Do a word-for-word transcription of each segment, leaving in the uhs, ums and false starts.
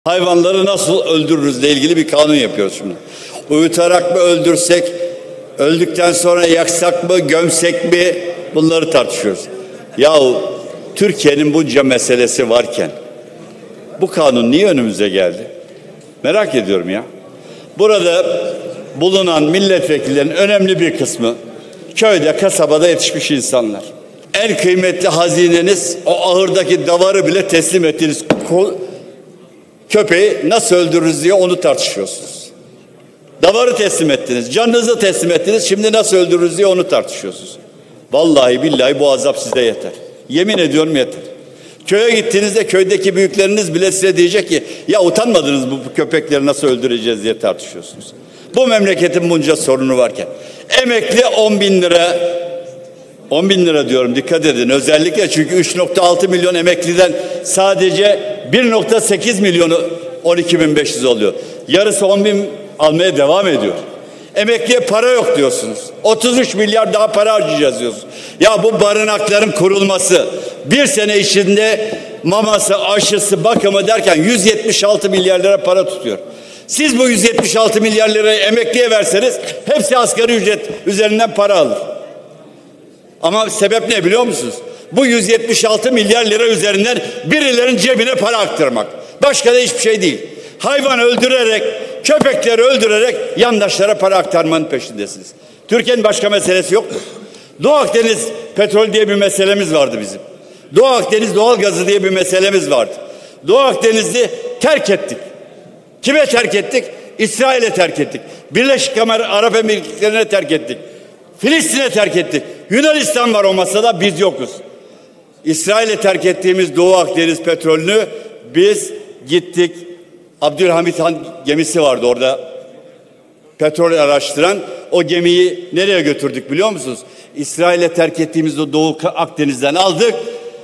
Hayvanları nasıl öldürürüzle ilgili bir kanun yapıyoruz şimdi. Uyutarak mı öldürsek, öldükten sonra yaksak mı, gömsek mi, bunları tartışıyoruz. Yahu Türkiye'nin bunca meselesi varken bu kanun niye önümüze geldi? Merak ediyorum ya. Burada bulunan milletvekillerinin önemli bir kısmı köyde, kasabada yetişmiş insanlar. En kıymetli hazineniz, o ahırdaki davarı bile teslim ettiğiniz köpeği nasıl öldürürüz diye onu tartışıyorsunuz. Davarı teslim ettiniz, canınızı teslim ettiniz, şimdi nasıl öldürürüz diye onu tartışıyorsunuz. Vallahi billahi bu azap size yeter. Yemin ediyorum yeter. Köye gittiğinizde köydeki büyükleriniz bile size diyecek ki ya utanmadınız mı bu köpekleri nasıl öldüreceğiz diye tartışıyorsunuz. Bu memleketin bunca sorunu varken emekli on bin lira, on bin lira diyorum, dikkat edin özellikle, çünkü üç nokta altı milyon emekliden sadece bir nokta sekiz milyonu on iki bin beş yüz oluyor. Yarısı on bin almaya devam ediyor. Emekliye para yok diyorsunuz. otuz üç milyar daha para harcayacağız diyorsunuz. Ya bu barınakların kurulması, bir sene içinde maması, aşısı, bakımı derken yüz yetmiş altı milyar lira para tutuyor. Siz bu yüz yetmiş altı milyar lirayı emekliye verseniz hepsi asgari ücret üzerinden para alır. Ama sebep ne biliyor musunuz? Bu yüz yetmiş altı milyar lira üzerinden birilerinin cebine para aktarmak. Başka da hiçbir şey değil. Hayvan öldürerek, köpekleri öldürerek yandaşlara para aktarmanın peşindesiniz. Türkiye'nin başka meselesi yok mu? Doğu Akdeniz petrol diye bir meselemiz vardı bizim. Doğu Akdeniz doğalgazı diye bir meselemiz vardı. Doğu Akdeniz'i terk ettik. Kime terk ettik? İsrail'e terk ettik. Birleşik Arap Emirlikleri'ne terk ettik. Filistin'e terk ettik. Yunanistan var o masada, biz yokuz. İsrail'e terk ettiğimiz Doğu Akdeniz petrolünü biz gittik. Abdülhamit Han gemisi vardı orada, petrol araştıran. O gemiyi nereye götürdük biliyor musunuz? İsrail'e terk ettiğimiz o Doğu Akdeniz'den aldık.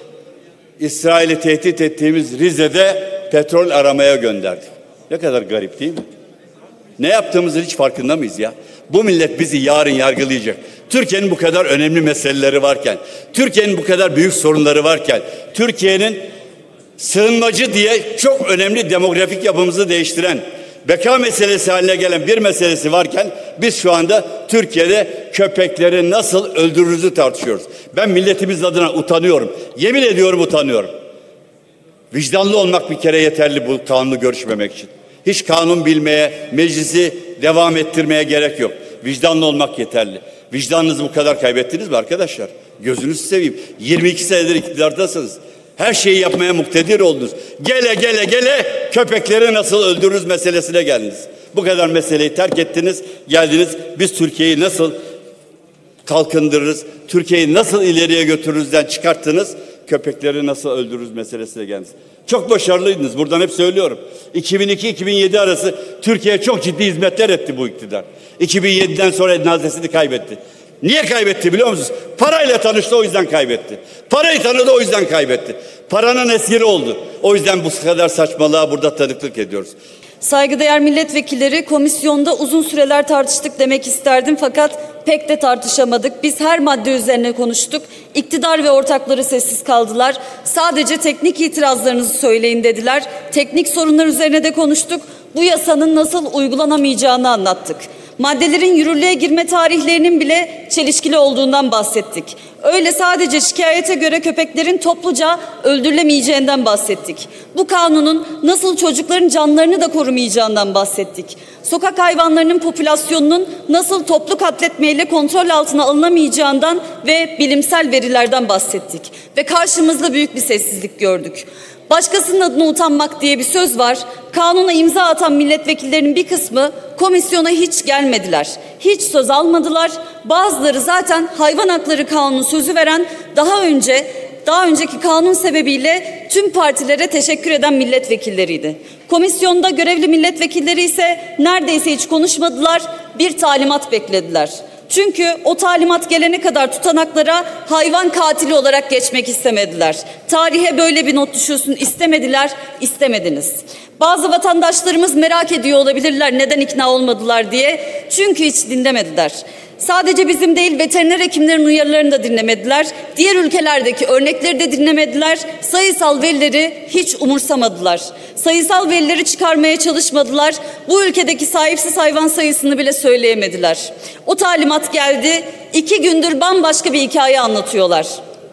İsrail'i tehdit ettiğimiz Rize'de petrol aramaya gönderdik. Ne kadar garip değil mi? Ne yaptığımızın hiç farkında mıyız ya? Bu millet bizi yarın yargılayacak. Türkiye'nin bu kadar önemli meseleleri varken, Türkiye'nin bu kadar büyük sorunları varken, Türkiye'nin sığınmacı diye çok önemli demografik yapımızı değiştiren, beka meselesi haline gelen bir meselesi varken biz şu anda Türkiye'de köpekleri nasıl öldürürüzü tartışıyoruz. Ben milletimiz adına utanıyorum. Yemin ediyorum utanıyorum. Vicdanlı olmak bir kere yeterli bu kanunu görüşmemek için. Hiç kanun bilmeye, meclisi devam ettirmeye gerek yok. Vicdanlı olmak yeterli. Vicdanınızı bu kadar kaybettiniz mi arkadaşlar? Gözünüzü seveyim. yirmi iki senedir iktidardasınız. Her şeyi yapmaya muktedir oldunuz. Gele gele gele köpekleri nasıl öldürürüz meselesine geldiniz. Bu kadar meseleyi terk ettiniz, geldiniz. Biz Türkiye'yi nasıl kalkındırırız, Türkiye'yi nasıl ileriye götürürüzden çıkarttınız, köpekleri nasıl öldürürüz meselesine geldiniz. Çok başarılıydınız. Buradan hep söylüyorum. iki bin iki iki bin yedi arası Türkiye'ye çok ciddi hizmetler etti bu iktidar. iki bin yediden sonra cenazesini kaybetti. Niye kaybetti biliyor musunuz? Parayla tanıştı, o yüzden kaybetti. Parayı tanıdı, o yüzden kaybetti. Paranın esiri oldu. O yüzden bu kadar saçmalığa burada tanıklık ediyoruz. Saygıdeğer milletvekilleri, komisyonda uzun süreler tartıştık demek isterdim fakat pek de tartışamadık. Biz her madde üzerine konuştuk. İktidar ve ortakları sessiz kaldılar. Sadece teknik itirazlarınızı söyleyin dediler. Teknik sorunlar üzerine de konuştuk. Bu yasanın nasıl uygulanamayacağını anlattık. Maddelerin yürürlüğe girme tarihlerinin bile çelişkili olduğundan bahsettik. Öyle sadece şikayete göre köpeklerin topluca öldürülemeyeceğinden bahsettik. Bu kanunun nasıl çocukların canlarını da korumayacağından bahsettik. Sokak hayvanlarının popülasyonunun nasıl toplu katletmeyle kontrol altına alınamayacağından ve bilimsel verilerden bahsettik. Ve karşımızda büyük bir sessizlik gördük. Başkasının adına utanmak diye bir söz var. Kanuna imza atan milletvekillerinin bir kısmı komisyona hiç gelmediler. Hiç söz almadılar. Bazıları zaten hayvan hakları kanunu sözü veren, daha önce daha önceki kanun sebebiyle tüm partilere teşekkür eden milletvekilleriydi. Komisyonda görevli milletvekilleri ise neredeyse hiç konuşmadılar, bir talimat beklediler. Çünkü o talimat gelene kadar tutanaklara hayvan katili olarak geçmek istemediler. Tarihe böyle bir not düşülsün istemediler, istemediniz. Bazı vatandaşlarımız merak ediyor olabilirler neden ikna olmadılar diye. Çünkü hiç dinlemediler. Sadece bizim değil, veteriner hekimlerin uyarılarını da dinlemediler. Diğer ülkelerdeki örnekleri de dinlemediler. Sayısal verileri hiç umursamadılar. Sayısal verileri çıkarmaya çalışmadılar. Bu ülkedeki sahipsiz hayvan sayısını bile söyleyemediler. O talimat geldi. İki gündür bambaşka bir hikaye anlatıyorlar.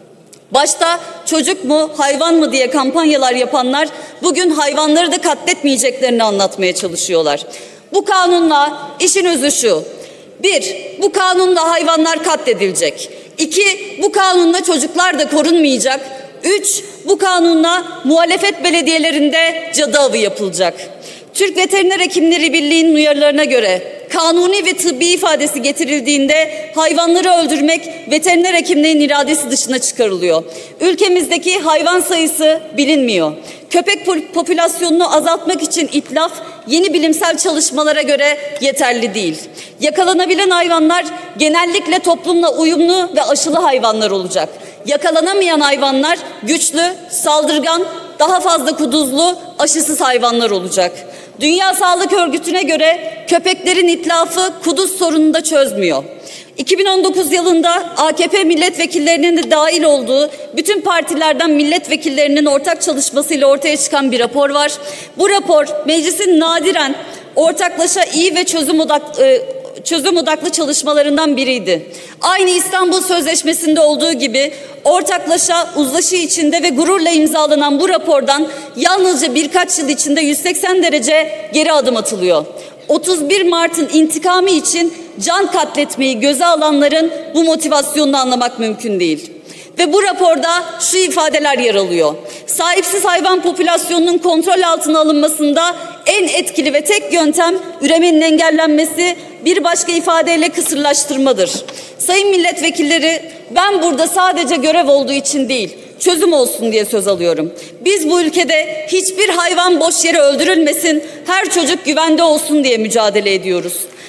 Başta çocuk mu, hayvan mı diye kampanyalar yapanlar bugün hayvanları da katletmeyeceklerini anlatmaya çalışıyorlar. Bu kanunla işin özü şu: bir, bu kanunla hayvanlar katledilecek. İki, bu kanunla çocuklar da korunmayacak. Üç, bu kanunla muhalefet belediyelerinde cadı avı yapılacak. Türk Veteriner Hekimleri Birliği'nin uyarılarına göre kanuni ve tıbbi ifadesi getirildiğinde hayvanları öldürmek veteriner hekimliğin iradesi dışına çıkarılıyor. Ülkemizdeki hayvan sayısı bilinmiyor. Köpek popülasyonunu azaltmak için itlaf yeni bilimsel çalışmalara göre yeterli değil. Yakalanabilen hayvanlar genellikle toplumla uyumlu ve aşılı hayvanlar olacak. Yakalanamayan hayvanlar güçlü, saldırgan, daha fazla kuduzlu, aşısız hayvanlar olacak. Dünya Sağlık Örgütü'ne göre köpeklerin itlafı kuduz sorununu da çözmüyor. iki bin on dokuz yılında A K P milletvekillerinin de dahil olduğu bütün partilerden milletvekillerinin ortak çalışmasıyla ortaya çıkan bir rapor var. Bu rapor meclisin nadiren ortaklaşa iyi ve çözüm odaklı çözüm odaklı çalışmalarından biriydi. Aynı İstanbul Sözleşmesi'nde olduğu gibi ortaklaşa uzlaşı içinde ve gururla imzalanan bu rapordan yalnızca birkaç yıl içinde yüz seksen derece geri adım atılıyor. otuz bir Mart'ın intikamı için can katletmeyi göze alanların bu motivasyonunu anlamak mümkün değil. Ve bu raporda şu ifadeler yer alıyor: sahipsiz hayvan popülasyonunun kontrol altına alınmasında en etkili ve tek yöntem üremenin engellenmesi, bir başka ifadeyle kısırlaştırmadır. Sayın milletvekilleri, ben burada sadece görev olduğu için değil, çözüm olsun diye söz alıyorum. Biz bu ülkede hiçbir hayvan boş yere öldürülmesin, her çocuk güvende olsun diye mücadele ediyoruz.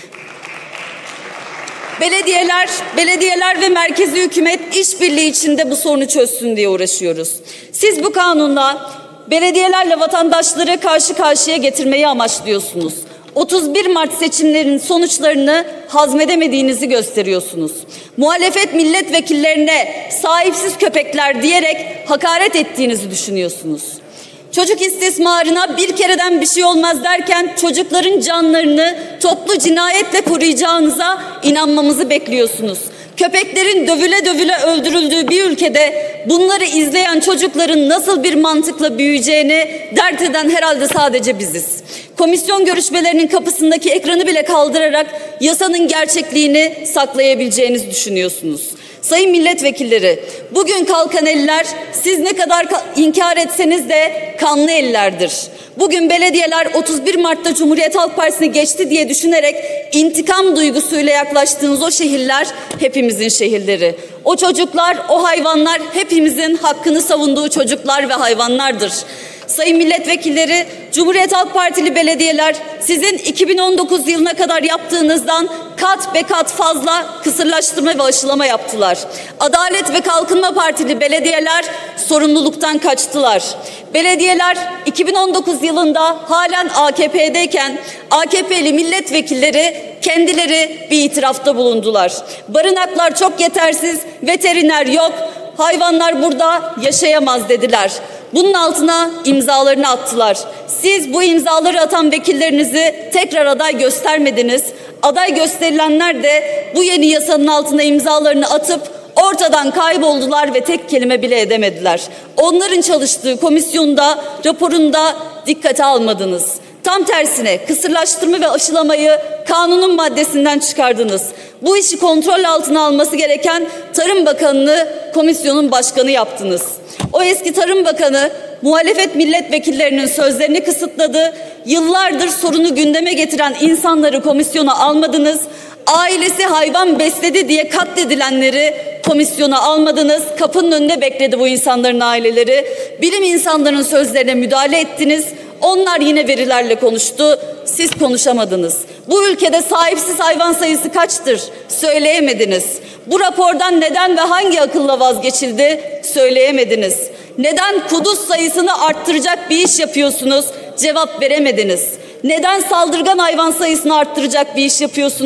Belediyeler, belediyeler ve merkezi hükümet işbirliği içinde bu sorunu çözsün diye uğraşıyoruz. Siz bu kanunla belediyelerle vatandaşları karşı karşıya getirmeyi amaçlıyorsunuz. otuz bir Mart seçimlerinin sonuçlarını hazmedemediğinizi gösteriyorsunuz. Muhalefet milletvekillerine sahipsiz köpekler diyerek hakaret ettiğinizi düşünüyorsunuz. Çocuk istismarına bir kereden bir şey olmaz derken çocukların canlarını toplu cinayetle koruyacağınıza inanmamızı bekliyorsunuz. Köpeklerin dövüle dövüle öldürüldüğü bir ülkede bunları izleyen çocukların nasıl bir mantıkla büyüyeceğini dert eden herhalde sadece biziz. Komisyon görüşmelerinin kapısındaki ekranı bile kaldırarak yasanın gerçekliğini saklayabileceğinizi düşünüyorsunuz. Sayın milletvekilleri, bugün kalkan eller siz ne kadar inkar etseniz de kanlı ellerdir. Bugün belediyeler otuz bir Mart'ta Cumhuriyet Halk Partisi'ni geçti diye düşünerek intikam duygusuyla yaklaştığınız o şehirler hepimizin şehirleri. O çocuklar, o hayvanlar hepimizin hakkını savunduğu çocuklar ve hayvanlardır. Sayın milletvekilleri, Cumhuriyet Halk Partili belediyeler sizin iki bin on dokuz yılına kadar yaptığınızdan kat be kat fazla kısırlaştırma ve aşılama yaptılar. Adalet ve Kalkınma Partili belediyeler sorumluluktan kaçtılar. Belediyeler iki bin on dokuz yılında halen A K P'deyken A K P'li milletvekilleri kendileri bir itirafta bulundular. Barınaklar çok yetersiz, veteriner yok, hayvanlar burada yaşayamaz dediler. Bunun altına imzalarını attılar. Siz bu imzaları atan vekillerinizi tekrar aday göstermediniz. Aday gösterilenler de bu yeni yasanın altına imzalarını atıp ortadan kayboldular ve tek kelime bile edemediler. Onların çalıştığı komisyonda, raporunda dikkate almadınız. Tam tersine kısırlaştırma ve aşılamayı kanunun maddesinden çıkardınız. Bu işi kontrol altına alması gereken Tarım Bakanı'nı komisyonun başkanı yaptınız. O eski Tarım Bakanı muhalefet milletvekillerinin sözlerini kısıtladı. Yıllardır sorunu gündeme getiren insanları komisyona almadınız. Ailesi hayvan besledi diye katledilenleri komisyona almadınız. Kapının önünde bekledi bu insanların aileleri. Bilim insanlarının sözlerine müdahale ettiniz. Onlar yine verilerle konuştu. Siz konuşamadınız. Bu ülkede sahipsiz hayvan sayısı kaçtır? Söyleyemediniz. Bu rapordan neden ve hangi akılla vazgeçildi? Söyleyemediniz. Neden kuduz sayısını arttıracak bir iş yapıyorsunuz? Cevap veremediniz. Neden saldırgan hayvan sayısını arttıracak bir iş yapıyorsunuz?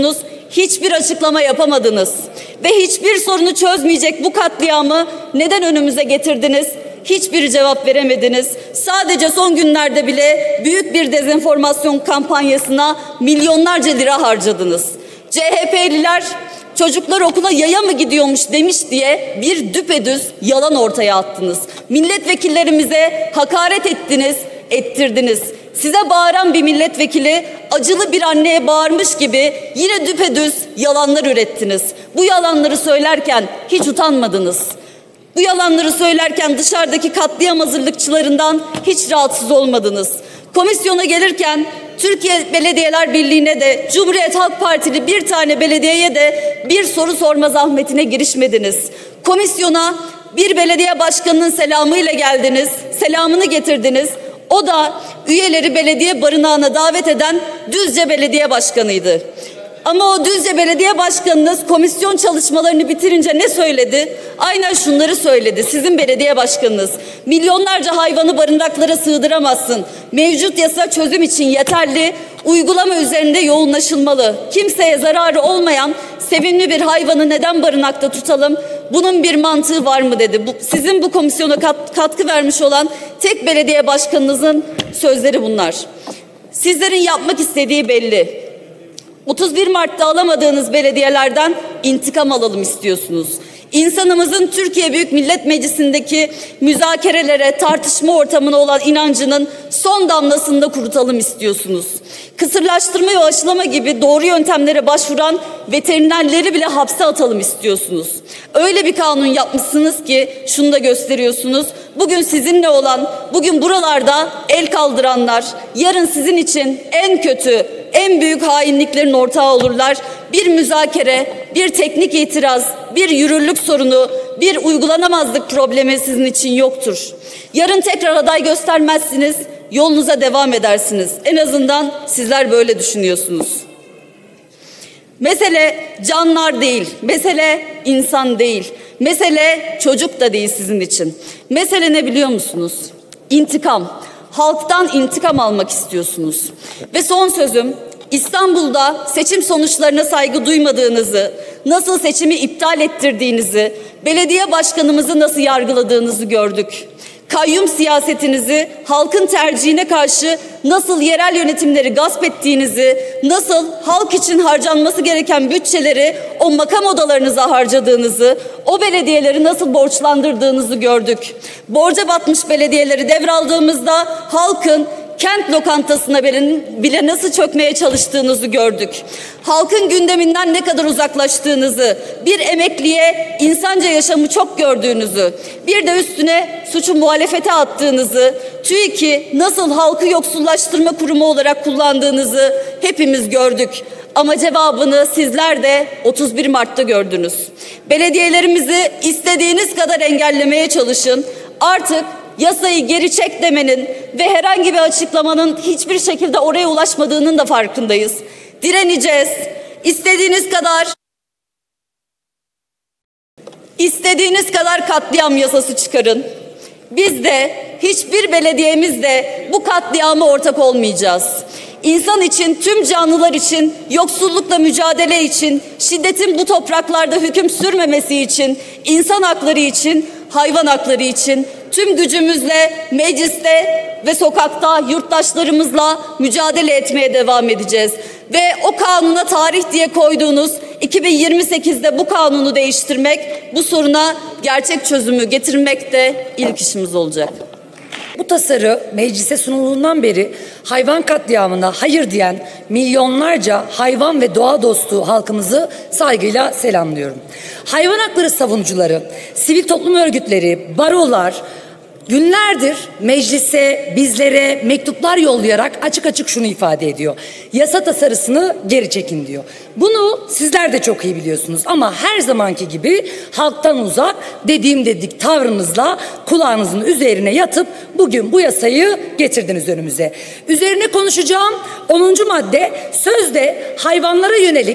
hiçbir açıklama yapamadınız. Ve hiçbir sorunu çözmeyecek bu katliamı neden önümüze getirdiniz? Hiçbir cevap veremediniz. Sadece son günlerde bile büyük bir dezenformasyon kampanyasına milyonlarca lira harcadınız. C H P'liler çocuklar okula yaya mı gidiyormuş demiş diye bir düpedüz yalan ortaya attınız. Milletvekillerimize hakaret ettiniz, ettirdiniz. Size bağıran bir milletvekili acılı bir anneye bağırmış gibi yine düpedüz yalanlar ürettiniz. Bu yalanları söylerken hiç utanmadınız. Bu yalanları söylerken dışarıdaki katliam hazırlıkçılarından hiç rahatsız olmadınız. Komisyona gelirken Türkiye Belediyeler Birliği'ne de Cumhuriyet Halk Partili bir tane belediyeye de bir soru sorma zahmetine girişmediniz. Komisyona bir belediye başkanının selamıyla geldiniz, selamını getirdiniz. O da üyeleri belediye barınağına davet eden Düzce Belediye Başkanı'ydı. Ama o Düzce Belediye Başkanınız komisyon çalışmalarını bitirince ne söyledi? Aynen şunları söyledi. Sizin belediye başkanınız: milyonlarca hayvanı barınaklara sığdıramazsın. Mevcut yasa çözüm için yeterli. Uygulama üzerinde yoğunlaşılmalı. Kimseye zararı olmayan sevimli bir hayvanı neden barınakta tutalım? Bunun bir mantığı var mı dedi. Bu, sizin bu komisyona kat, katkı vermiş olan tek belediye başkanınızın sözleri bunlar. Sizlerin yapmak istediği belli. otuz bir Mart'ta alamadığınız belediyelerden intikam alalım istiyorsunuz. İnsanımızın Türkiye Büyük Millet Meclisi'ndeki müzakerelere, tartışma ortamına olan inancının son damlasını da kurutalım istiyorsunuz. Kısırlaştırma ve aşılama gibi doğru yöntemlere başvuran veterinerleri bile hapse atalım istiyorsunuz. Öyle bir kanun yapmışsınız ki şunu da gösteriyorsunuz. Bugün sizinle olan, bugün buralarda el kaldıranlar yarın sizin için en kötü, en büyük hainliklerin ortağı olurlar. Bir müzakere, bir teknik itiraz, bir yürürlük sorunu, bir uygulanamazlık problemi sizin için yoktur. Yarın tekrar aday göstermezsiniz, yolunuza devam edersiniz. En azından sizler böyle düşünüyorsunuz. Mesele canlar değil, mesele insan değil, mesele çocuk da değil sizin için. Mesele ne biliyor musunuz? İntikam. Halktan intikam almak istiyorsunuz. Ve son sözüm, İstanbul'da seçim sonuçlarına saygı duymadığınızı, nasıl seçimi iptal ettirdiğinizi, belediye başkanımızı nasıl yargıladığınızı gördük. Kayyum siyasetinizi, halkın tercihine karşı nasıl yerel yönetimleri gasp ettiğinizi, nasıl halk için harcanması gereken bütçeleri o makam odalarınıza harcadığınızı, o belediyeleri nasıl borçlandırdığınızı gördük. Borca batmış belediyeleri devraldığımızda halkın kent lokantasına bile nasıl çökmeye çalıştığınızı gördük. Halkın gündeminden ne kadar uzaklaştığınızı, bir emekliye insanca yaşamı çok gördüğünüzü, bir de üstüne suçu muhalefete attığınızı, TÜİK'i nasıl halkı yoksullaştırma kurumu olarak kullandığınızı hepimiz gördük. Ama cevabını sizler de otuz bir Mart'ta gördünüz. Belediyelerimizi istediğiniz kadar engellemeye çalışın. Artık yasayı geri çek demenin ve herhangi bir açıklamanın hiçbir şekilde oraya ulaşmadığının da farkındayız. Direneceğiz. İstediğiniz kadar istediğiniz kadar katliam yasası çıkarın. Biz de, hiçbir belediyemiz de bu katliama ortak olmayacağız. İnsan için, tüm canlılar için, yoksullukla mücadele için, şiddetin bu topraklarda hüküm sürmemesi için, insan hakları için, hayvan hakları için tüm gücümüzle mecliste ve sokakta yurttaşlarımızla mücadele etmeye devam edeceğiz. Ve o kanuna tarih diye koyduğunuz iki bin yirmi sekizde bu kanunu değiştirmek, bu soruna gerçek çözümü getirmek de ilk işimiz olacak. Bu tasarı meclise sunulduğundan beri hayvan katliamına hayır diyen milyonlarca hayvan ve doğa dostu halkımızı saygıyla selamlıyorum. Hayvan hakları savunucuları, sivil toplum örgütleri, barolar günlerdir meclise, bizlere mektuplar yollayarak açık açık şunu ifade ediyor: yasa tasarısını geri çekin diyor. Bunu sizler de çok iyi biliyorsunuz ama her zamanki gibi halktan uzak, dediğim dedik tavrınızla kulağınızın üzerine yatıp bugün bu yasayı getirdiniz önümüze. Üzerine konuşacağım onuncu madde sözde hayvanlara yönelik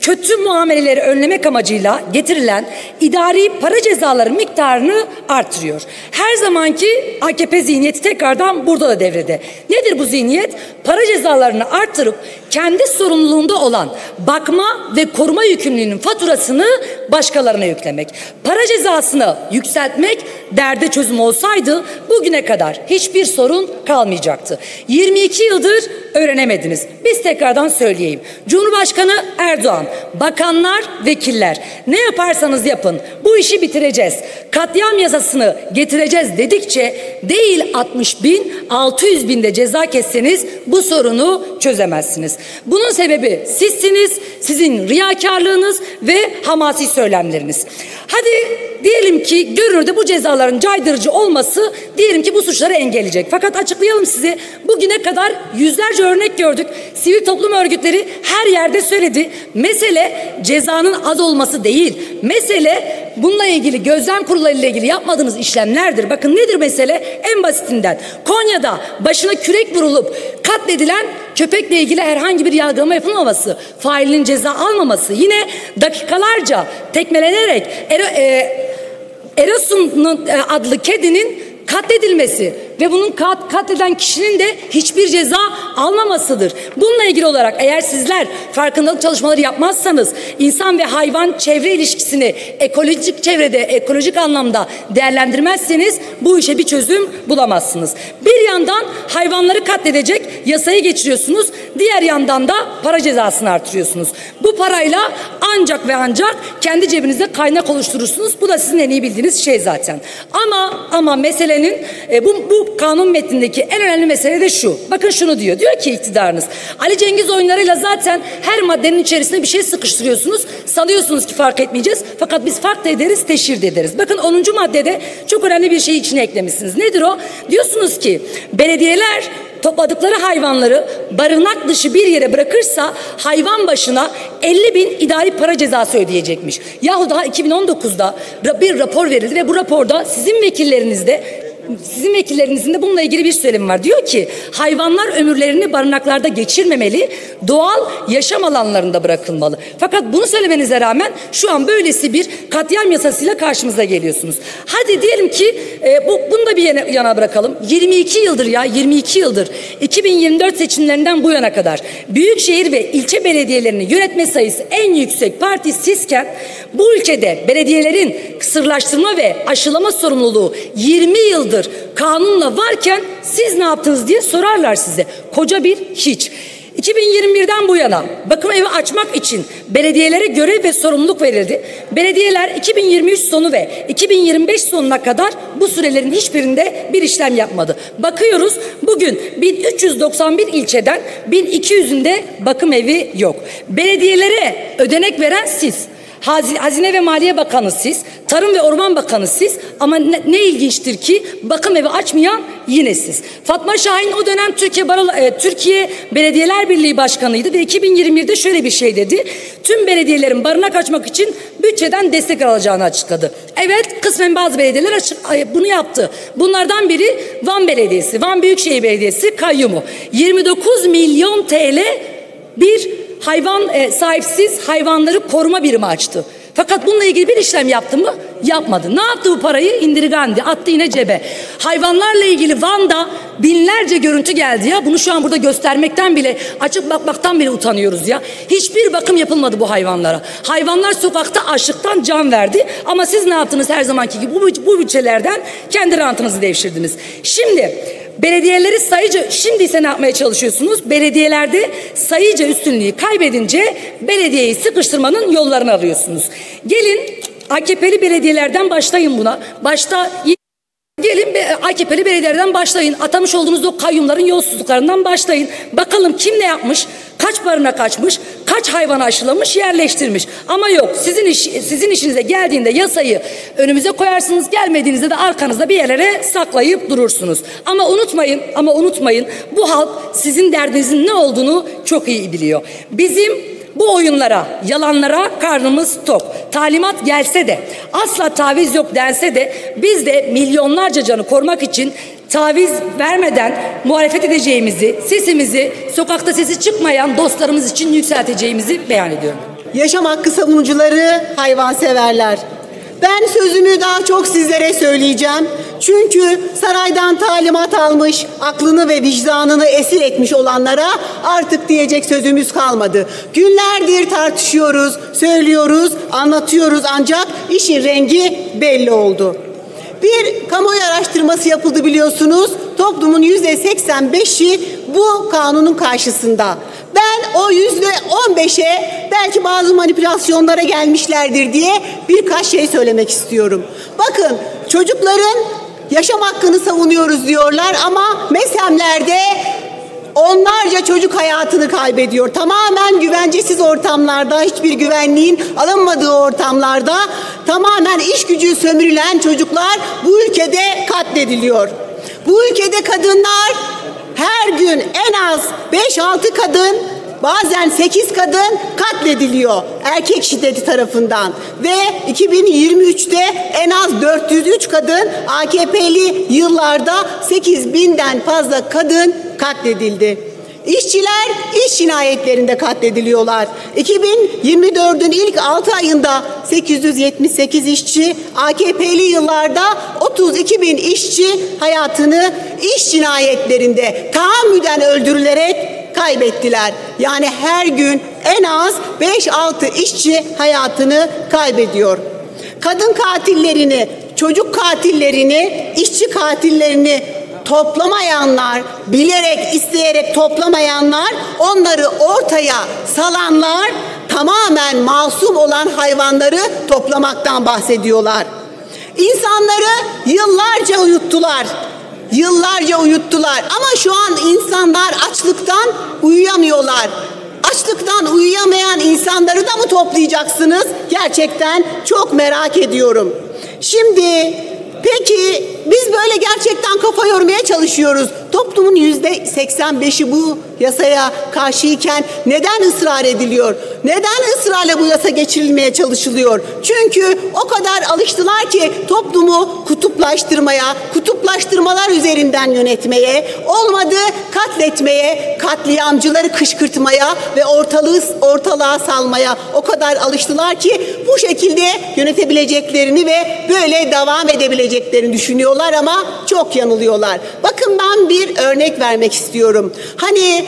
kötü muameleleri önlemek amacıyla getirilen idari para cezaları miktarını artırıyor. Her zamanki A K P zihniyeti tekrardan burada da devrede. Nedir bu zihniyet? Para cezalarını artırıp kendi sorumluluğunda olan bakma ve koruma yükümlülüğünün faturasını başkalarına yüklemek. Para cezasını yükseltmek derde çözüm olsaydı bugüne kadar hiçbir sorun kalmayacaktı. yirmi iki yıldır öğrenemediniz. Biz tekrardan söyleyeyim. Cumhurbaşkanı Erdoğan, bakanlar, vekiller, ne yaparsanız yapın bu işi bitireceğiz. Katliam yasasını getireceğiz dedikçe değil altmış bin, altı yüz binde ceza kesseniz bu sorunu çözemezsiniz. Bunun sebebi sizsiniz, sizin riyakarlığınız ve hamasi söylemleriniz. Hadi diyelim ki görünürde bu cezaların caydırıcı olması diyelim ki bu suçları engelleyecek. Fakat açıklayalım size, bugüne kadar yüzlerce örnek gördük. Sivil toplum örgütleri her yerde söyledi. Mesele cezanın az olması değil. Mesele bununla ilgili gözlem kurullarıyla ilgili yapmadığınız işlemlerdir. Bakın nedir mesele? En basitinden Konya'da başına kürek vurulup katledilen köpekle ilgili herhangi bir yargılama yapılmaması, failinin ceza almaması, yine dakikalarca tekmelenerek er, e, Erasun adlı kedinin katledilmesi ve bunun kat, katleden kişinin de hiçbir ceza almamasıdır. Bununla ilgili olarak eğer sizler farkındalık çalışmaları yapmazsanız, insan ve hayvan çevre ilişkisini ekolojik çevrede, ekolojik anlamda değerlendirmezseniz bu işe bir çözüm bulamazsınız. Bir yandan hayvanları katledecek yasayı geçiriyorsunuz, diğer yandan da para cezasını artırıyorsunuz. Bu parayla ancak ve ancak kendi cebinizde kaynak oluşturursunuz. Bu da sizin en iyi bildiğiniz şey zaten. Ama ama meselenin e, bu, bu kanun metnindeki en önemli mesele de şu. Bakın şunu diyor. Diyor ki iktidarınız, Ali Cengiz oyunlarıyla zaten her maddenin içerisine bir şey sıkıştırıyorsunuz. Sanıyorsunuz ki fark etmeyeceğiz. Fakat biz fark da ederiz, teşhir de ederiz. Bakın onuncu maddede çok önemli bir şeyi içine eklemişsiniz. Nedir o? Diyorsunuz ki belediyeler topladıkları hayvanları barınak dışı bir yere bırakırsa hayvan başına elli bin idari para cezası ödeyecekmiş. Yahu daha iki bin on dokuzda bir rapor verildi ve bu raporda sizin vekillerinizde Sizin vekillerinizin de bununla ilgili bir söylemi var. Diyor ki hayvanlar ömürlerini barınaklarda geçirmemeli, doğal yaşam alanlarında bırakılmalı. Fakat bunu söylemenize rağmen şu an böylesi bir katliam yasasıyla karşımıza geliyorsunuz. Hadi diyelim ki e, bu, bunu da bir yana, yana bırakalım. yirmi iki yıldır ya yirmi iki yıldır iki bin yirmi dört seçimlerinden bu yana kadar büyükşehir ve ilçe belediyelerini yönetme sayısı en yüksek parti sizken bu ülkede belediyelerin kısırlaştırma ve aşılama sorumluluğu yirmi yıldır kanunla varken siz ne yaptınız diye sorarlar size. Koca bir hiç. iki bin yirmi birden bu yana bakım evi açmak için belediyelere görev ve sorumluluk verildi. Belediyeler iki bin yirmi üç sonu ve iki bin yirmi beş sonuna kadar bu sürelerin hiçbirinde bir işlem yapmadı. Bakıyoruz bugün bin üç yüz doksan bir ilçeden bin iki yüzünde bakım evi yok. Belediyelere ödenek veren siz. Hazine ve Maliye Bakanı siz, Tarım ve Orman Bakanı siz, ama ne, ne ilginçtir ki bakım evi açmayan yine siz. Fatma Şahin o dönem Türkiye, Barola, e, Türkiye Belediyeler Birliği Başkanıydı ve iki bin yirmi birde şöyle bir şey dedi. Tüm belediyelerin barınak açmak için bütçeden destek alacağını açıkladı. Evet, kısmen bazı belediyeler açık, bunu yaptı. Bunlardan biri Van Belediyesi, Van Büyükşehir Belediyesi kayyumu. yirmi dokuz milyon T L bir hayvan e, sahipsiz hayvanları koruma birimi açtı. Fakat bununla ilgili bir işlem yaptı mı? Yapmadı. Ne yaptı bu parayı? İndirgandi. Attı yine cebe. Hayvanlarla ilgili Van'da binlerce görüntü geldi ya. Bunu şu an burada göstermekten bile, açıp bakmaktan bile utanıyoruz ya. Hiçbir bakım yapılmadı bu hayvanlara. Hayvanlar sokakta açlıktan can verdi. Ama siz ne yaptınız her zamanki gibi? Bu, bu bütçelerden kendi rantınızı devşirdiniz. Şimdi belediyeleri sayıca, şimdi ise ne yapmaya çalışıyorsunuz? Belediyelerde sayıca üstünlüğü kaybedince belediyeyi sıkıştırmanın yollarını arıyorsunuz. Gelin A K P'li belediyelerden başlayın buna. Başta Gelin A K P'li belediyelerden başlayın. Atamış olduğunuz o kayyumların yolsuzluklarından başlayın. Bakalım kim ne yapmış? Kaç barına kaçmış? Kaç hayvanı aşılamış, yerleştirmiş? Ama yok. Sizin iş, sizin işinize geldiğinde yasayı önümüze koyarsınız. Gelmediğinizde de arkanızda bir yerlere saklayıp durursunuz. Ama unutmayın, ama unutmayın. Bu halk sizin derdinizin ne olduğunu çok iyi biliyor. Bizim bu oyunlara, yalanlara karnımız tok. Talimat gelse de, asla taviz yok dense de biz de milyonlarca canı korumak için taviz vermeden muhalefet edeceğimizi, sesimizi sokakta sesi çıkmayan dostlarımız için yükselteceğimizi beyan ediyorum. yaşam hakkı savunucuları, hayvanseverler. Ben sözümü daha çok sizlere söyleyeceğim. Çünkü saraydan talimat almış, aklını ve vicdanını esir etmiş olanlara artık diyecek sözümüz kalmadı. Günlerdir tartışıyoruz, söylüyoruz, anlatıyoruz ancak işin rengi belli oldu. Bir kamuoyu araştırması yapıldı biliyorsunuz. Toplumun yüzde seksen beşi bu kanunun karşısında. Ben o yüzde on beşe belki bazı manipülasyonlara gelmişlerdir diye birkaç şey söylemek istiyorum. Bakın, çocukların yaşam hakkını savunuyoruz diyorlar ama mezhemlerde onlarca çocuk hayatını kaybediyor. Tamamen güvencesiz ortamlarda, hiçbir güvenliğin alınmadığı ortamlarda tamamen iş gücü sömürülen çocuklar bu ülkede katlediliyor. Bu ülkede kadınlar her gün en az beş altı kadın, bazen sekiz kadın katlediliyor erkek şiddeti tarafından ve iki bin yirmi üçte en az dört yüz üç kadın, A K P'li yıllarda sekiz binden fazla kadın katledildi. İşçiler iş cinayetlerinde katlediliyorlar. iki bin yirmi dördün ilk altı ayında sekiz yüz yetmiş sekiz işçi, A K P'li yıllarda otuz iki bin işçi hayatını iş cinayetlerinde tahammüden öldürülerek kaybettiler. Yani her gün en az beş altı işçi hayatını kaybediyor. Kadın katillerini, çocuk katillerini, işçi katillerini toplamayanlar, bilerek, isteyerek toplamayanlar, onları ortaya salanlar tamamen masum olan hayvanları toplamaktan bahsediyorlar. İnsanları yıllarca uyuttular. Yıllarca uyuttular ama şu an insanlar açlıktan uyuyamıyorlar. Açlıktan uyuyamayan insanları da mı toplayacaksınız? Gerçekten çok merak ediyorum. Şimdi peki biz böyle gerçekten kafa yormaya çalışıyoruz. Toplumun yüzde seksen beşi bu yasaya karşıyken neden ısrar ediliyor? Neden ısrarla bu yasa geçirilmeye çalışılıyor? Çünkü o kadar alıştılar ki toplumu kutuplaştırmaya, kutuplaştırmalar üzerinden yönetmeye, olmadı katletmeye, katliamcıları kışkırtmaya ve ortalığı ortalığa salmaya o kadar alıştılar ki bu şekilde yönetebileceklerini ve böyle devam edebileceklerini düşünüyorlar ama çok yanılıyorlar. Bakın, ben bir örnek vermek istiyorum. Hani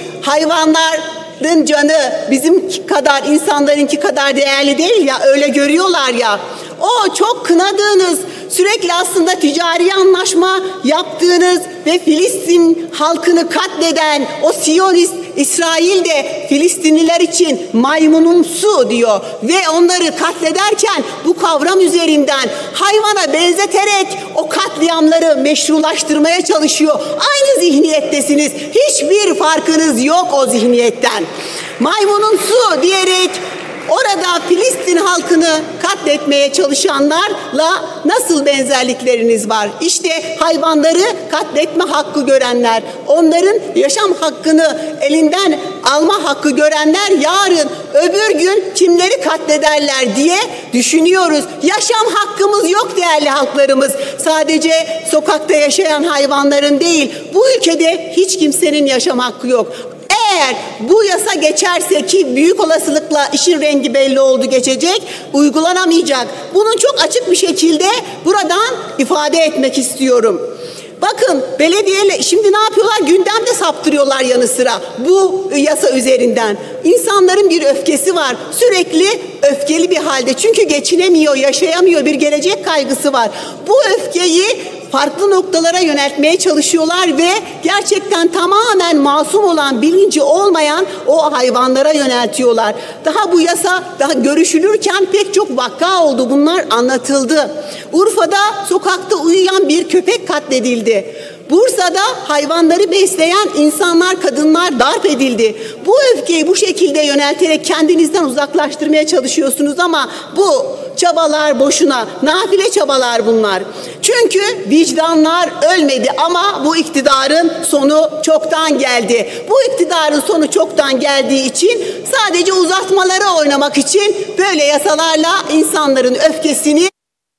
hayvanların canı bizim kadar, insanlarınki kadar değerli değil ya, öyle görüyorlar ya. O çok kınadığınız, sürekli aslında ticari anlaşma yaptığınız ve Filistin halkını katleden o Siyonist İsrail de Filistinliler için maymunumsu diyor ve onları katlederken bu kavram üzerinden hayvana benzeterek o katliamları meşrulaştırmaya çalışıyor. Aynı zihniyettesiniz. Hiçbir farkınız yok o zihniyetten. Maymunumsu diyerek orada Filistin halkını katletmeye çalışanlarla nasıl benzerlikleriniz var? İşte hayvanları katletme hakkı görenler, onların yaşam hakkını elinden alma hakkı görenler yarın öbür gün kimleri katlederler diye düşünüyoruz. Yaşam hakkımız yok değerli halklarımız. Sadece sokakta yaşayan hayvanların değil, bu ülkede hiç kimsenin yaşam hakkı yok. Eğer bu yasa geçerse, ki büyük olasılıkla işin rengi belli oldu, geçecek, uygulanamayacak. Bunu çok açık bir şekilde buradan ifade etmek istiyorum. Bakın, belediyeyle şimdi ne yapıyorlar? Gündemde saptırıyorlar yanı sıra bu yasa üzerinden. İnsanların bir öfkesi var. Sürekli öfkeli bir halde. Çünkü geçinemiyor, yaşayamıyor, bir gelecek kaygısı var. Bu öfkeyi farklı noktalara yöneltmeye çalışıyorlar ve gerçekten tamamen masum olan, bilinci olmayan o hayvanlara yöneltiyorlar. Daha bu yasa daha görüşülürken pek çok vaka oldu. Bunlar anlatıldı. Urfa'da sokakta uyuyan bir köpek katledildi. Bursa'da hayvanları besleyen insanlar, kadınlar darp edildi. Bu öfkeyi bu şekilde yönelterek kendinizden uzaklaştırmaya çalışıyorsunuz ama bu çabalar boşuna, nafile çabalar bunlar. Çünkü vicdanlar ölmedi ama bu iktidarın sonu çoktan geldi. Bu iktidarın sonu çoktan geldiği için sadece uzatmalara oynamak için böyle yasalarla insanların öfkesini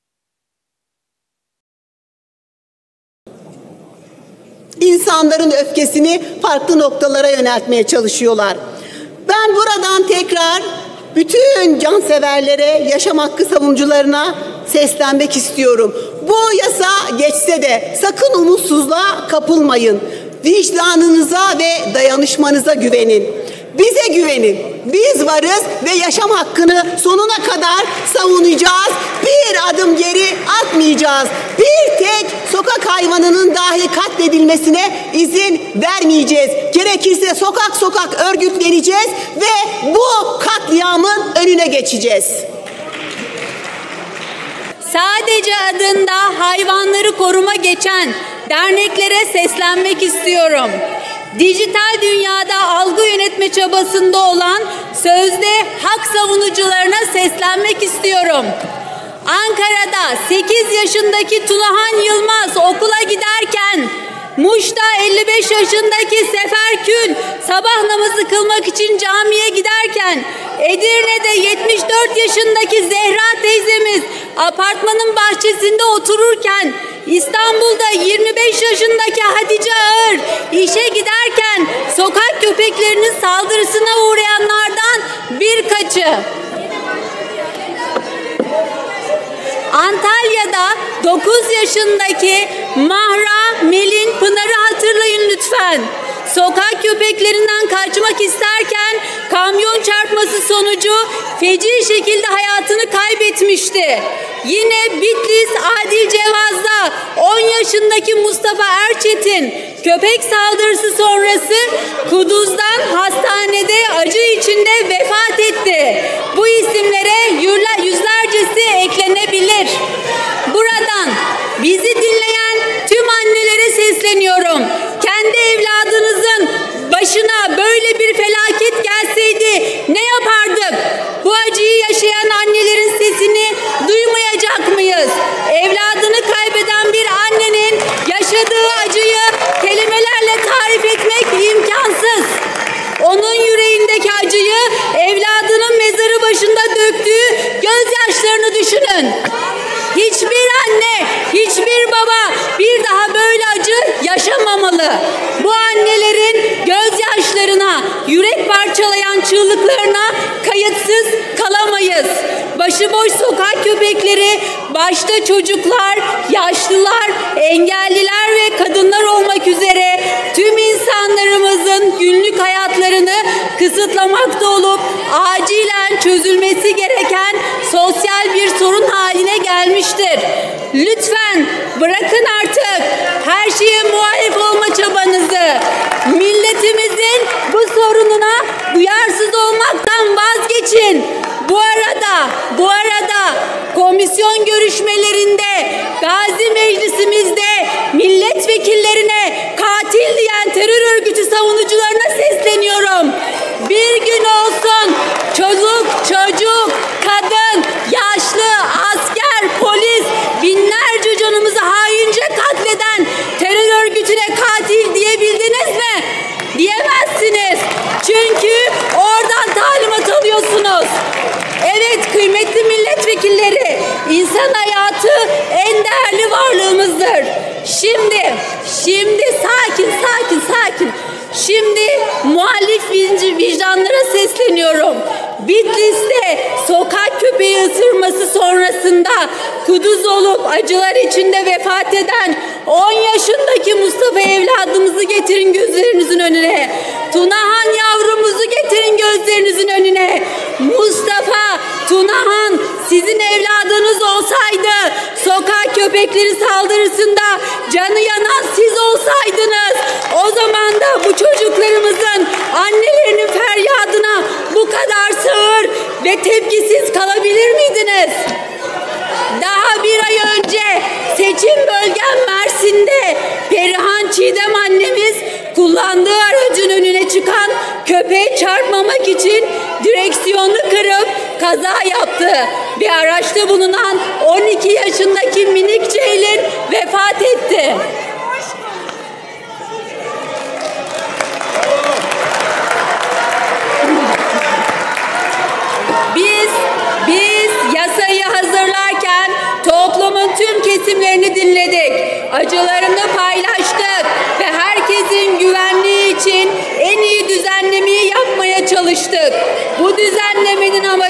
insanların öfkesini farklı noktalara yöneltmeye çalışıyorlar. Ben buradan tekrar bütün canseverlere, yaşam hakkı savunucularına seslenmek istiyorum. Bu yasa geçse de sakın umutsuzluğa kapılmayın. Vicdanınıza ve dayanışmanıza güvenin. Bize güvenin. Biz varız ve yaşam hakkını sonuna kadar savunacağız. Bir adım geri atmayacağız. Bir tek sokak hayvanının dahi katledilmesine izin vermeyeceğiz. Gerekirse sokak sokak örgütleneceğiz ve bu katliamın önüne geçeceğiz. Sadece adında hayvanları koruma geçen derneklere seslenmek istiyorum. Dijital dünyada algı yönetme çabasında olan sözde hak savunucularına seslenmek istiyorum. Ankara'da sekiz yaşındaki Tunahan Yılmaz okula giderken, Muş'ta elli beş yaşındaki Sefer Kül sabah namazı kılmak için camiye giderken, Edirne'de yetmiş dört yaşındaki Zehra teyzemiz apartmanın bahçesinde otururken, İstanbul'da yirmi beş yaşındaki Hatice Ağır işe giderken sokak köpeklerinin saldırısına uğrayanlardan birkaçı. Antalya'da dokuz yaşındaki Mahra Melin Pınar'ı hatırlayın lütfen. Sokak köpeklerinden kaçmak isterken kamyon çarpması sonucu feci şekilde hayatını kaybetmişti. Yine Bitlis Adil Cevaz'da on yaşındaki Mustafa Erçetin köpek saldırısı sonrası Kuduz'dan hastanede acı içinde vefat etti. Bu isimlere yüzlercesi eklenebilir. Buradan bizi dinleyen tüm annelere sesleniyorum. Kendi evladınızın başına böyle bir felaket gelseydi ne yapardık? Bu acıyı yaşayan annelerin sesini duymayacak mıyız? Evladını kaybeden bir annenin yaşadığı acıyı kelimelerle tarif etmek imkansız. Onun yüreğindeki acıyı evladının mezarı başında döktüğü gözyaşlarını düşünün. Hiçbir anne, hiçbir baba bir daha böyle acı yaşamamalı. Bu annelerin gözyaşlarına, yürek parçalayan çığlıklarına kayıtsız kalamayız. Başıboş sokak köpekleri, başta çocuklar, yaşlılar, engelliler ve kadınlar olmak üzere tüm insanlarımızın günlük hayatlarını kısıtlamakta olup acilen çözülmesi gereken sosyal bir sorun haline gelmiştir. Lütfen bırakın artık her şeye muhalif olma çabanızı. Milletimizin bu sorununa duyarsız olmaktan vazgeçin. Bu arada, bu arada komisyon görüşmelerinde, Gazi Meclisimizde milletvekillerine katil diyen terör örgütü savunucularına sesleniyorum. Bir gün olsun çocuk, çocuk, kadın, yaşlı, asker, polis, binlerce canımızı haince katleden terör örgütüne katil diyebildiniz mi? Diyemezsiniz. Çünkü oradan talimat alıyorsunuz. Evet kıymetli milletvekilleri, insan hayatı en değerli varlığımızdır. Şimdi, şimdi sakin, sakin, sakin. Şimdi muhalif vicdanlara sesleniyorum. Bitlis'te sokak köpeği ısırması sonrasında kuduz olup acılar içinde vefat eden on yaşındaki Mustafa evladımızı getirin gözlerinizin önüne. Tunahan yavrumuzu getirin gözlerinizin önüne. Mustafa, Tunahan sizin evladınız olsaydı sokak köpekleri saldırısında canı yanan siz olsaydınız o zaman da bu çocuklarımızın annelerinin feryadına bu kadar sağır ve tepkisiz kalabilir miydiniz? Daha bir ay önce seçim bölgem Mersin'de Perihan Çiğdem annemiz kullandığı aracın önüne çıkan köpeğe çarpmamak için direksiyonu kırıp kaza yaptı. Bir araçta bulunan on iki yaşındaki minik Ceylin vefat etti. Biz, biz yasayı hazırlarken toplumun tüm kesimlerini dinledik. Acılarını paylaştık ve herkesin güvenliği için en iyi düzenlemeyi yapmaya çalıştık. Bu düzenlemenin amacı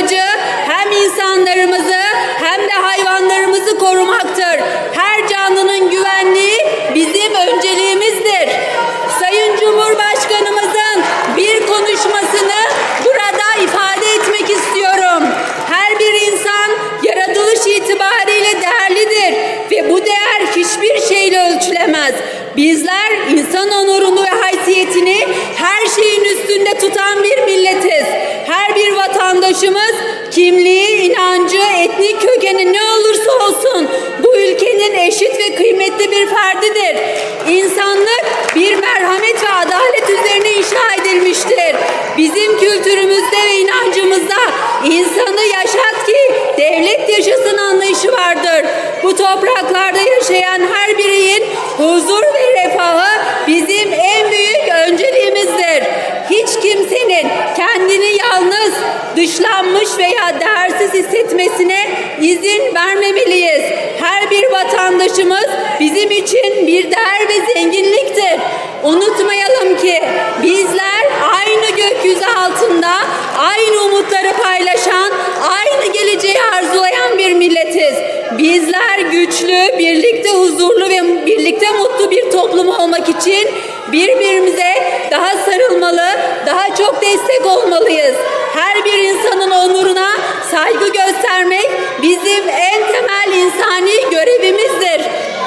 olmasını burada ifade etmek istiyorum. Her bir insan yaratılış itibariyle değerlidir ve bu değer hiçbir şeyle ölçülemez. Bizler insan onurunu ve haysiyetini her şeyin üstünde tutan bir milletiz. Her bir vatandaşımız kimliği, inancı, etnik kökeni ne olursa olsun bu ülkenin eşit ve kıymetli bir ferdidir. İnsanlık bir merhamet ve adalet üzerine inşa edilmiştir. Bizim kültürümüzde ve inancımızda insanı yaşat ki devlet yaşasın anlayışı vardır. Bu topraklarda yaşayan her bireyin huzur ve refahı bizim en büyük önceliğimizdir. Hiç kimsenin kendini yalnız, dışlanmış veya değersiz hissetmesine izin vermemeliyiz. Her bir vatandaşımız bizim için bir değer ve zenginliktir. Unutmayalım ki bizler aynı gökyüzü altında aynı umutları paylaşan, aynı geleceği arzulayan bir milletiz. Bizler güçlü, birlikte huzurlu ve birlikte mutlu bir toplum olmak için birbirimize daha sarılmalı, daha çok destek olmalıyız. Her bir insanın onuruna saygı göstermek bizim en temel insani görevimizdir.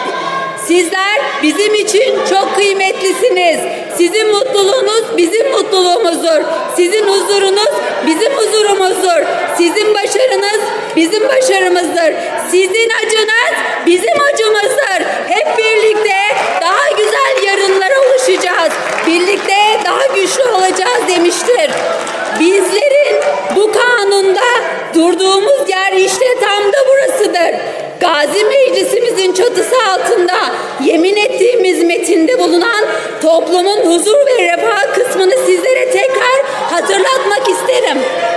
Sizler bizim için çok kıymetlisiniz. Sizin mutluluğunuz bizim mutluluğumuzdur. Sizin huzurunuz bizim huzurumuzdur. Sizin başarınız bizim başarımızdır. Sizin acınız bizim acımızdır. Hep birlikte daha güzel yarınlara ulaşacağız. Birlikte daha güçlü olacağız demiştir. Bizlerin bu kanunda durduğumuz yer işte tam da burasıdır. Gazi Meclisimizin çatısı altında yemin ettiğimiz metinde bulunan toplumun huzur ve refah kısmını sizlere tekrar hatırlatmak isterim.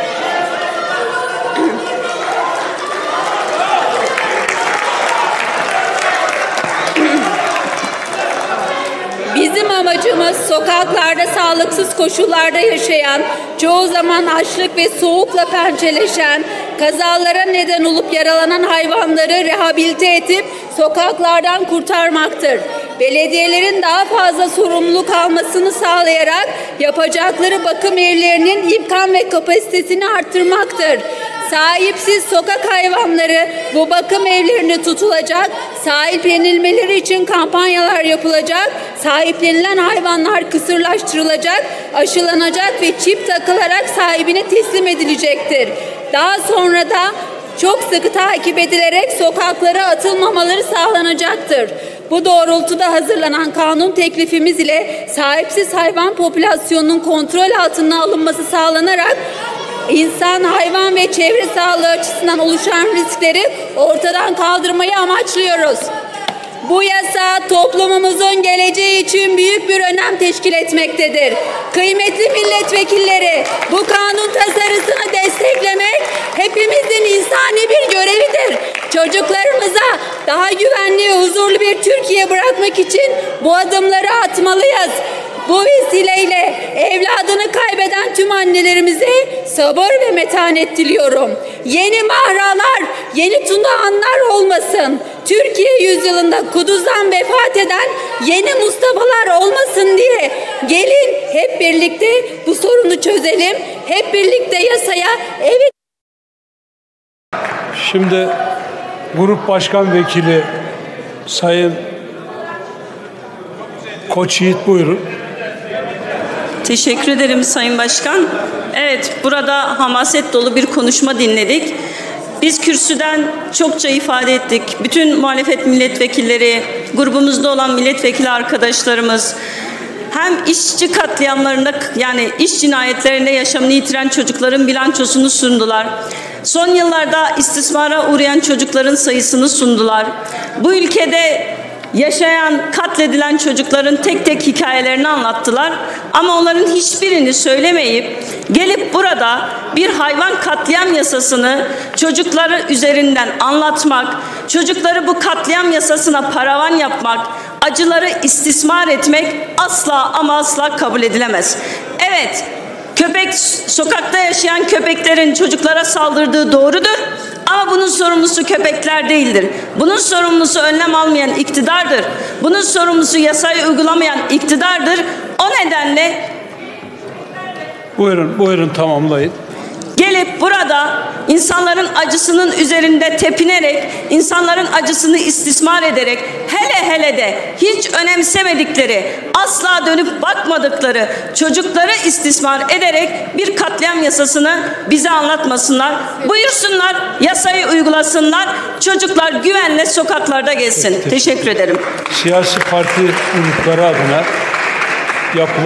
Bizim amacımız sokaklarda sağlıksız koşullarda yaşayan, çoğu zaman açlık ve soğukla pençeleşen, kazalara neden olup yaralanan hayvanları rehabilite edip sokaklardan kurtarmaktır. Belediyelerin daha fazla sorumluluk almasını sağlayarak yapacakları bakım evlerinin imkan ve kapasitesini arttırmaktır. Sahipsiz sokak hayvanları bu bakım evlerinde tutulacak, sahiplenilmeleri için kampanyalar yapılacak, sahiplenilen hayvanlar kısırlaştırılacak, aşılanacak ve çip takılarak sahibine teslim edilecektir. Daha sonra da çok sıkı takip edilerek sokaklara atılmamaları sağlanacaktır. Bu doğrultuda hazırlanan kanun teklifimiz ile sahipsiz hayvan popülasyonunun kontrol altına alınması sağlanarak İnsan, hayvan ve çevre sağlığı açısından oluşan riskleri ortadan kaldırmayı amaçlıyoruz. Bu yasa toplumumuzun geleceği için büyük bir önem teşkil etmektedir. Kıymetli milletvekilleri, bu kanun tasarısını desteklemek hepimizin insani bir görevidir. Çocuklarımıza daha güvenli ve huzurlu bir Türkiye bırakmak için bu adımları atmalıyız. Bu vesileyle evladını kaybeden tüm annelerimize sabır ve metanet diliyorum. Yeni Mahralar, yeni Tunahanlar olmasın. Türkiye yüzyılında Kuduz'dan vefat eden yeni Mustafa'lar olmasın diye gelin hep birlikte bu sorunu çözelim. Hep birlikte yasaya evet. Şimdi Grup Başkan Vekili Sayın Koç Yiğit buyurun. Teşekkür ederim Sayın Başkan. Evet, burada hamaset dolu bir konuşma dinledik. Biz kürsüden çokça ifade ettik. Bütün muhalefet milletvekilleri, grubumuzda olan milletvekili arkadaşlarımız, hem işçi katliamlarında yani iş cinayetlerinde yaşamını yitiren çocukların bilançosunu sundular. Son yıllarda istismara uğrayan çocukların sayısını sundular. Bu ülkede yaşayan, katledilen çocukların tek tek hikayelerini anlattılar. Ama onların hiçbirini söylemeyip gelip burada bir hayvan katliam yasasını çocukları üzerinden anlatmak, çocukları bu katliam yasasına paravan yapmak, acıları istismar etmek asla ama asla kabul edilemez. Evet, köpek, sokakta yaşayan köpeklerin çocuklara saldırdığı doğrudur. Ama bunun sorumlusu köpekler değildir. Bunun sorumlusu önlem almayan iktidardır. Bunun sorumlusu yasayı uygulamayan iktidardır. O nedenle Buyurun, buyurun tamamlayın. Gelip burada insanların acısının üzerinde tepinerek, insanların acısını istismar ederek, hele hele de hiç önemsemedikleri, asla dönüp bakmadıkları çocukları istismar ederek bir katliam yasasını bize anlatmasınlar. Buyursunlar, yasayı uygulasınlar, çocuklar güvenle sokaklarda gezsin. Teşekkür ederim. Siyasi parti grupları adına yapılan